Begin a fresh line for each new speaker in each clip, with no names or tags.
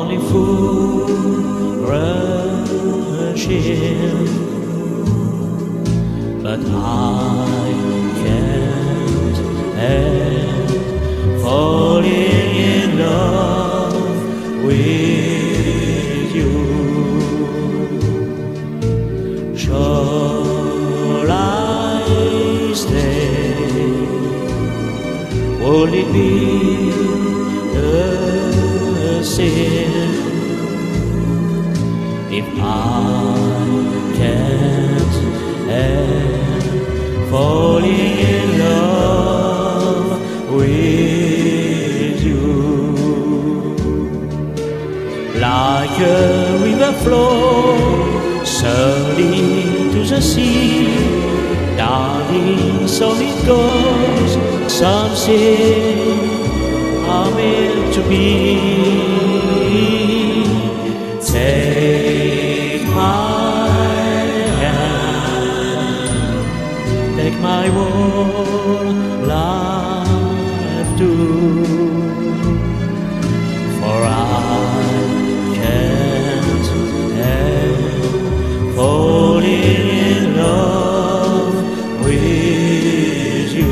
only flourishing, but I can't help falling in love with you. Shall I stay? Will it be a sin if I can't help falling in love with you? Like a river flows surely to the sea, darling, so it goes. Some say are meant to be. Take my hand, take my whole life too, for I can't help falling in love with you.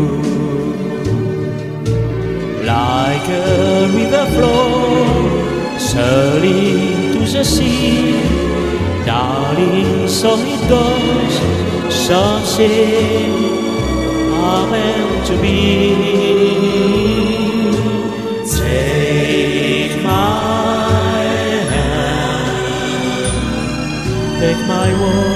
Like a river flows surely to the sea, darling, so it goes. Some say are meant to be. Take my hand, take my word.